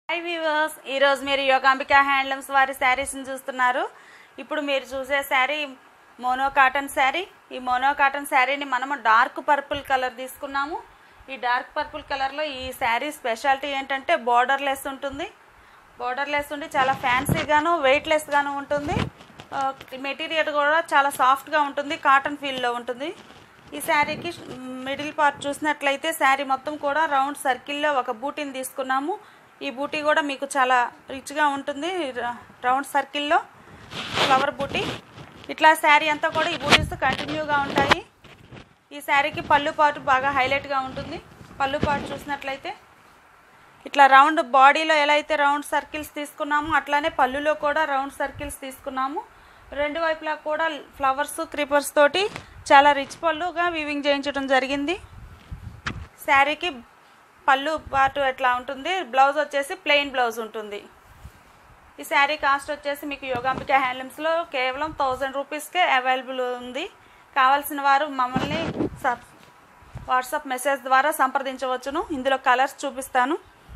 Hi viewers, ఈరోజు మీరు Yogambika handlooms వారి శారీస్ని చూస్తున్నారు. ఇప్పుడు మీరు చూసే శారీ మోనో కాటన్ శారీ. ఈ మోనో కాటన్ శారీని మనము డార్క్ పర్పుల్ కలర్ తీసుకున్నాము. ఈ డార్క్ పర్పుల్ కలర్లో ఈ శారీ స్పెషాలిటీ ఏంటంటే బోర్డర్లెస్ ఉంటుంది. బోర్డర్లెస్ ఉండి చాలా ఫ్యాన్సీగాను వెయిట్లెస్గాను ఉంటుంది. మెటీరియల్ కూడా చాలా సాఫ్ట్గా ఉంటుంది, కాటన్ ఫీల్లో ఉంటుంది. ఈ శారీకి మిడిల్ పార్ట్ చూసినట్లయితే శారీ మొత్తం కూడా రౌండ్ సర్కిల్లో ఒక బూటీని తీసుకున్నాము. ఈ బూటీ కూడా మీకు చాలా రిచ్గా ఉంటుంది. రౌండ్ సర్కిల్లో ఫ్లవర్ బూటీ. ఇట్లా శారీ అంతా కూడా ఈ బూటీస్ కంటిన్యూగా ఉంటాయి. ఈ శారీకి పళ్ళు పార్ట్ బాగా హైలైట్గా ఉంటుంది. పళ్ళు పార్ట్ చూసినట్లయితే ఇట్లా రౌండ్ బాడీలో ఎలా అయితే రౌండ్ సర్కిల్స్ తీసుకున్నామో అట్లానే పళ్ళులో కూడా రౌండ్ సర్కిల్స్ తీసుకున్నాము. రెండు వైపులా కూడా ఫ్లవర్స్ క్రీపర్స్ తోటి చాలా రిచ్ పళ్ళుగా వీవింగ్ చేయించడం జరిగింది. శారీకి పళ్ళు పార్ట్ ఎట్లా ఉంటుంది, బ్లౌజ్ వచ్చేసి ప్లెయిన్ బ్లౌజ్ ఉంటుంది. ఈ శారీ కాస్ట్ వచ్చేసి మీకు యోగాంబిక హ్యాండ్లూమ్స్లో కేవలం 1000 రూపీస్కే అవైలబుల్ ఉంది. కావాల్సిన వారు మమ్మల్ని వాట్సాప్ మెసేజ్ ద్వారా సంప్రదించవచ్చును. ఇందులో కలర్స్ చూపిస్తాను.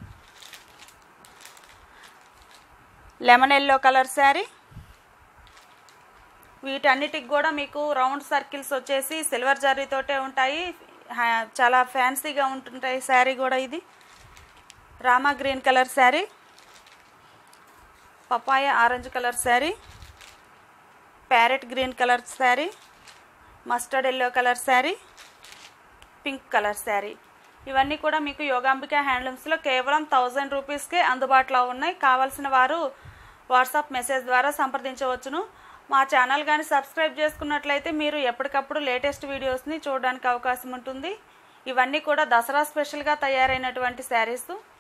Lemon yellow colour sari. వీటన్నిటికి కూడా మీకు రౌండ్ సర్కిల్స్ వచ్చేసి సిల్వర్ జరీతోటే ఉంటాయి. చాలా ఫ్యాన్సీగా ఉంటుంటాయి శారీ కూడా. ఇది Rama green colour sari, papaya orange colour sari, parrot green colour sari, mustard yellow colour sari, pink colour sari. ఇవన్నీ కూడా మీకు యోగాంబిక హ్యాండ్లూమ్స్లో కేవలం 1000 రూపీస్కే అందుబాటులో ఉన్నాయి. కావాల్సిన వారు వాట్సాప్ మెసేజ్ ద్వారా సంప్రదించవచ్చును. మా ఛానల్ కానీ సబ్స్క్రైబ్ చేసుకున్నట్లయితే మీరు ఎప్పటికప్పుడు లేటెస్ట్ వీడియోస్ని చూడడానికి అవకాశం ఉంటుంది. ఇవన్నీ కూడా దసరా స్పెషల్గా తయారైనటువంటి శారీస్.